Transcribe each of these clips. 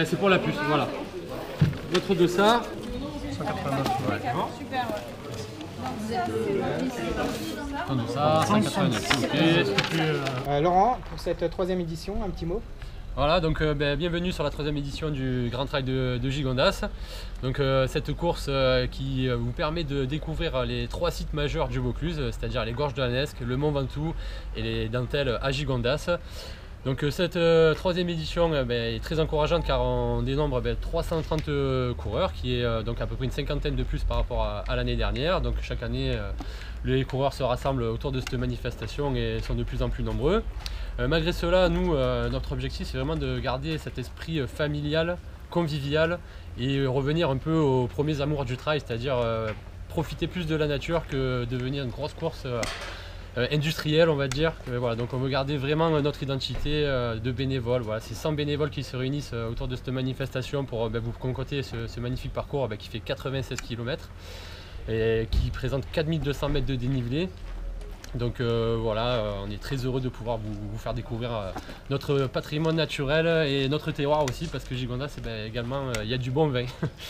C'est pour la puce, voilà. Votre dossard. 189. Ouais. Super, ouais. Un dossard, 189. Ok. Laurent, pour cette troisième édition, un petit mot. Voilà, donc bienvenue sur la troisième édition du Grand Trail de Gigondas. Donc cette course qui vous permet de découvrir les 3 sites majeurs du Vaucluse, c'est-à-dire les Gorges de la Nesque, le Mont Ventoux et les Dentelles à Gigondas. Donc cette troisième édition est très encourageante car on dénombre 330 coureurs, qui est donc à peu près une cinquantaine de plus par rapport à l'année dernière. Donc chaque année les coureurs se rassemblent autour de cette manifestation et sont de plus en plus nombreux. Malgré cela, nous, notre objectif c'est vraiment de garder cet esprit familial, convivial et revenir un peu aux premiers amours du trail, c'est-à-dire profiter plus de la nature que devenir une grosse course industrielle, on va dire. Voilà, donc on veut garder vraiment notre identité de bénévoles. Voilà, c'est 100 bénévoles qui se réunissent autour de cette manifestation pour vous concocter ce magnifique parcours qui fait 96 km et qui présente 4200 mètres de dénivelé. Donc voilà, on est très heureux de pouvoir vous faire découvrir notre patrimoine naturel et notre terroir aussi, parce que Gigondas, également, il y a du bon vin.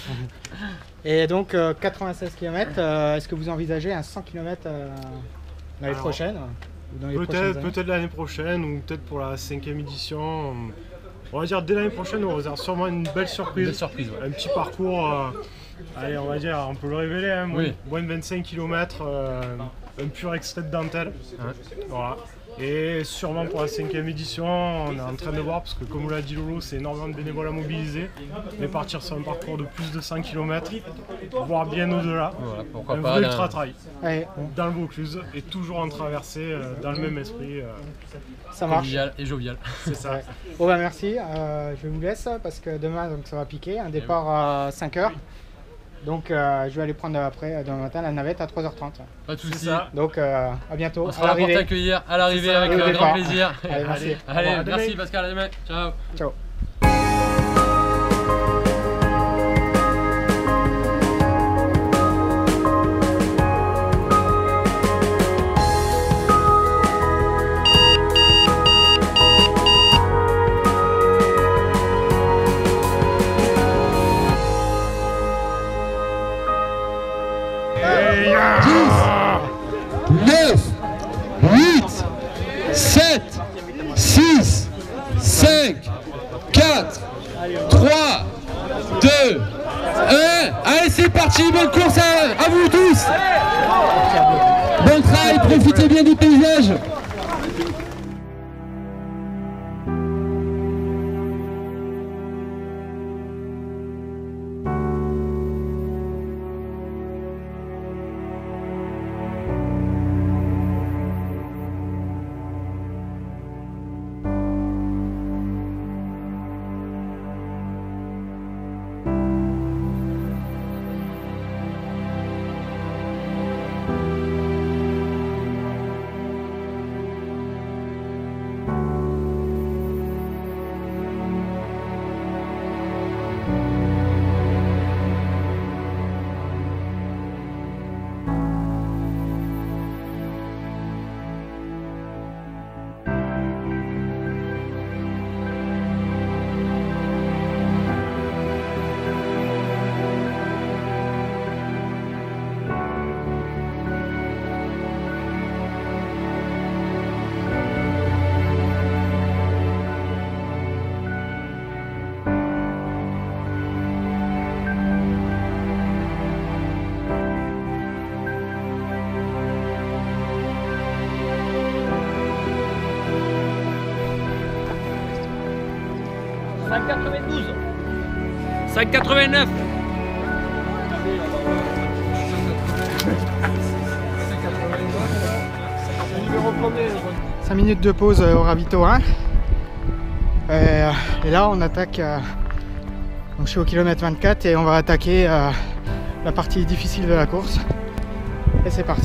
Et donc 96 km, est-ce que vous envisagez un 100 km l'année prochaine ou dans les Peut-être l'année prochaine, ou peut-être pour la 5e édition. On va dire dès l'année prochaine, on réserve sûrement une belle surprise. Ouais. Un petit parcours, allez, on va dire, on peut le révéler, hein, oui. moins de 25 km. Un pur extrait de dentelle. Ouais. Voilà. Et sûrement pour la 5e édition, on est en train de voir, parce que comme vous l'a dit Lolo, c'est énormément de bénévoles à mobiliser, mais partir sur un parcours de plus de 100 km, voire bien au-delà. Voilà, pourquoi un pas, vrai ultra-trail ouais. Dans le Vaucluse et toujours en traversée dans le même esprit. Ça marche. Convivial et jovial. C'est ça. Ouais. Bon merci, je vous laisse parce que demain donc, ça va piquer, un départ à 5h. Donc je vais aller prendre après demain matin la navette à 3h30. Pas de soucis. Donc à bientôt. On sera là pour t'accueillir à l'arrivée avec grand plaisir. Allez, merci. Allez, merci Pascal, à demain. Ciao. Ciao. Allez, c'est parti, bonne course à vous tous. Bon trail, profitez bien du paysage. « 5,89 » 5 minutes de pause au ravito 1. Et là on attaque, donc je suis au kilomètre 24 et on va attaquer la partie difficile de la course. Et c'est parti.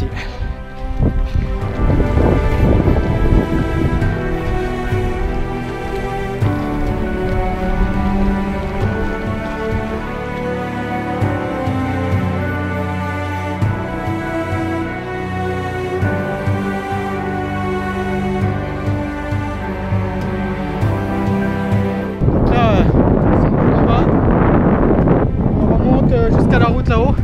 jusqu'à la route là-haut.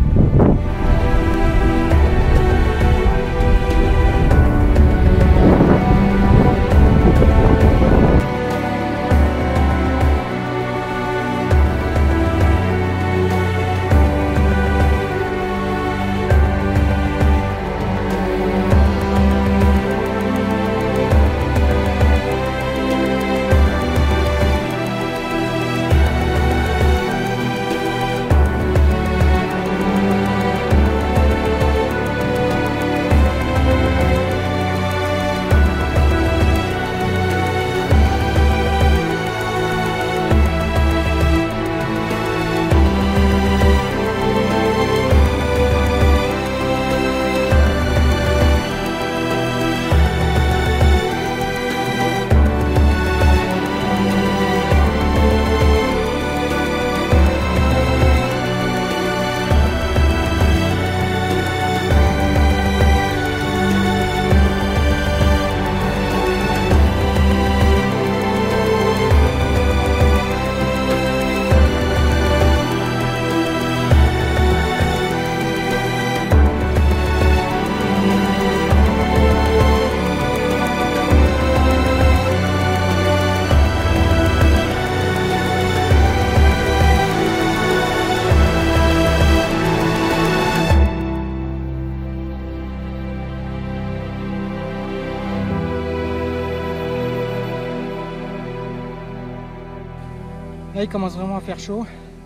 Là il commence vraiment à faire chaud.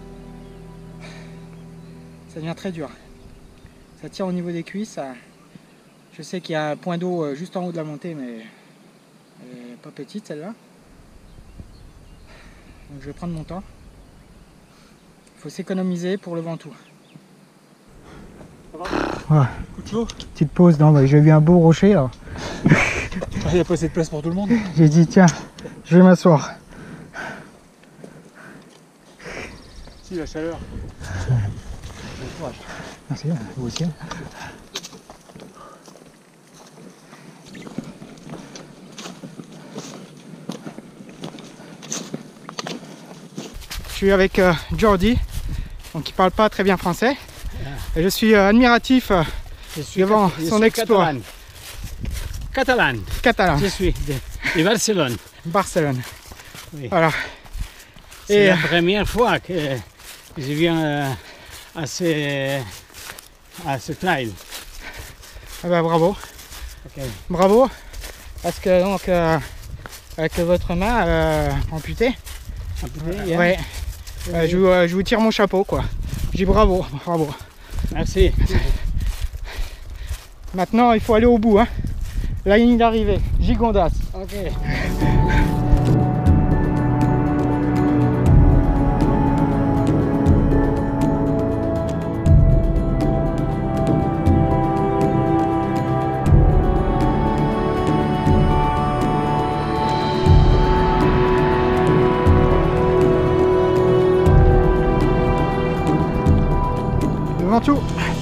Ça devient très dur. Ça tire au niveau des cuisses. Je sais qu'il y a un point d'eau juste en haut de la montée, mais elle n'est pas petite celle-là. Donc je vais prendre mon temps. Il faut s'économiser pour le Ventoux. Ouais. Coup de chaud. Petite pause, non, j'ai vu un beau rocher là. Il n'y a pas assez de place pour tout le monde. J'ai dit tiens, je vais m'asseoir. Si, la chaleur. Merci, vous aussi. Je suis avec Jordi, donc il parle pas très bien français. Et je suis admiratif devant son exploit. Catalan. Je suis de Barcelone. Barcelone. Oui. Voilà. C'est la première fois que je viens à ce trail. Ah bah, bravo. Okay. Bravo. Parce que donc avec votre main amputée. Yeah. Ouais. Je vous tire mon chapeau quoi. Je dis bravo, bravo. Merci. Maintenant il faut aller au bout, hein. La ligne d'arrivée, Gigondas. Ok. Le Ventoux.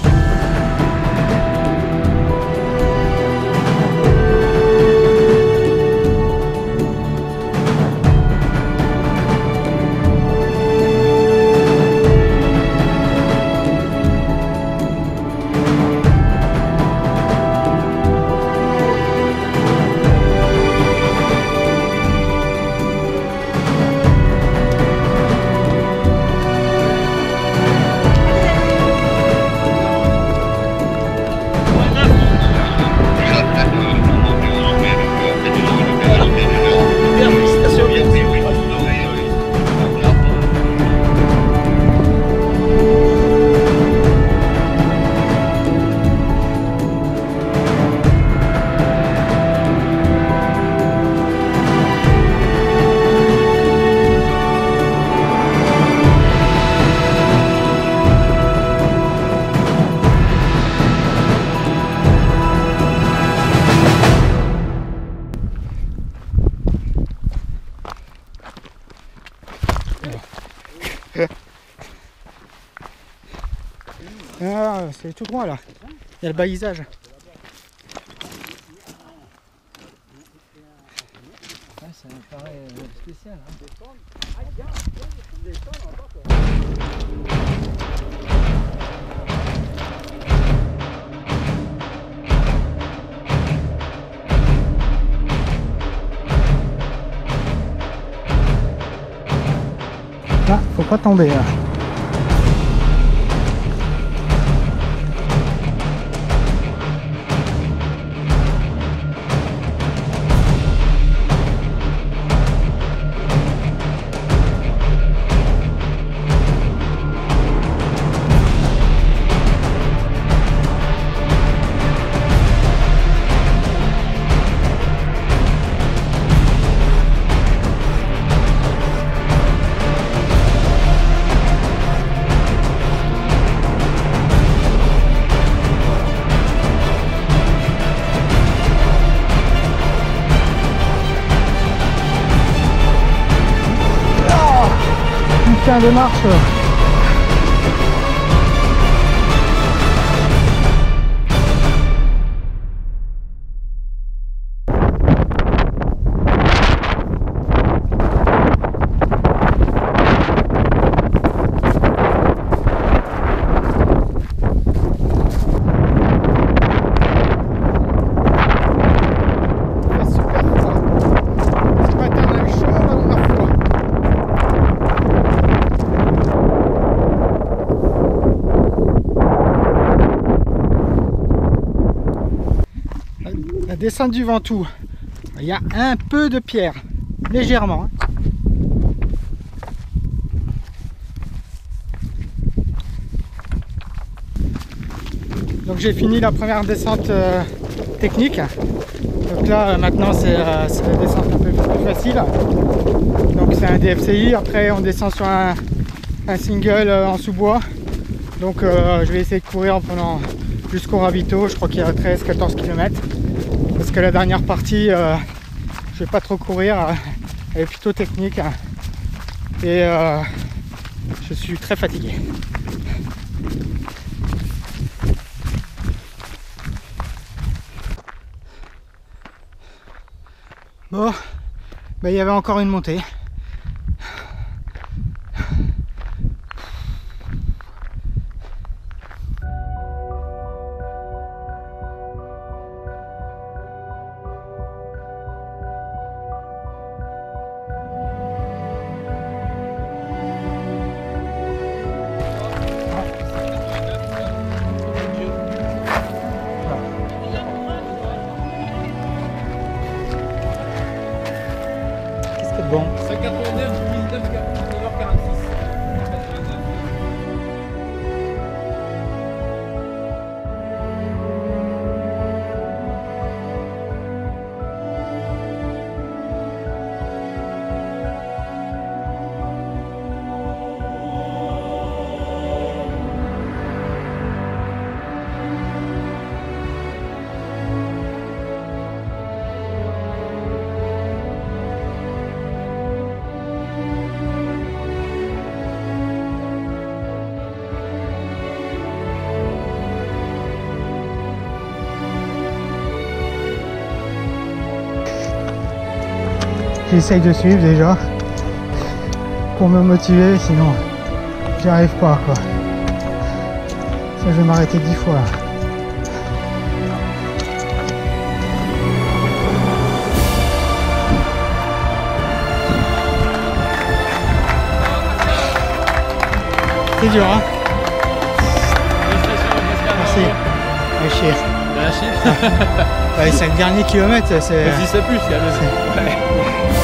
Ah, c'est tout droit là. Il y a le balisage. Ça me paraît spécial. Hein. Ah, faut pas tomber là. Putain de marche. La descente du Ventoux, il y a un peu de pierre, légèrement. Donc j'ai fini la première descente technique. Donc là maintenant c'est la descente un peu plus facile. Donc c'est un DFCI, après on descend sur un single en sous-bois. Donc je vais essayer de courir en prenant jusqu'au ravito, je crois qu'il y a 13-14 km. Parce que la dernière partie, je vais pas trop courir, elle est plutôt technique. Et je suis très fatigué. Bon, ben, il y avait encore une montée. Bon. 189, 1946. J'essaye de suivre déjà pour me motiver, sinon j'y arrive pas quoi. Ça, je vais m'arrêter 10 fois là. C'est dur hein. Merci. Ouais, chier. Les 5 derniers kilomètres, c'est... Vas-y, ça pue, c'est...